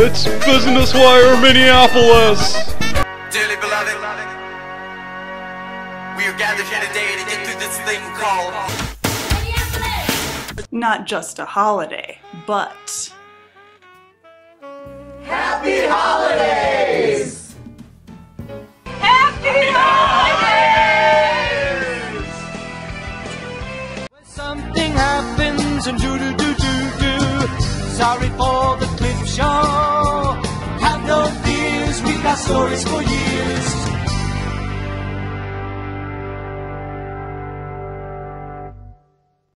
It's Business Wire Minneapolis! Dearly beloved, we are gathered here today to get through this thing called Minneapolis! Not just a holiday, but Happy Holidays! Happy Holidays! When something happens and do-do-do-do-do, sorry for the clip show. Have no fears, we got stories for years.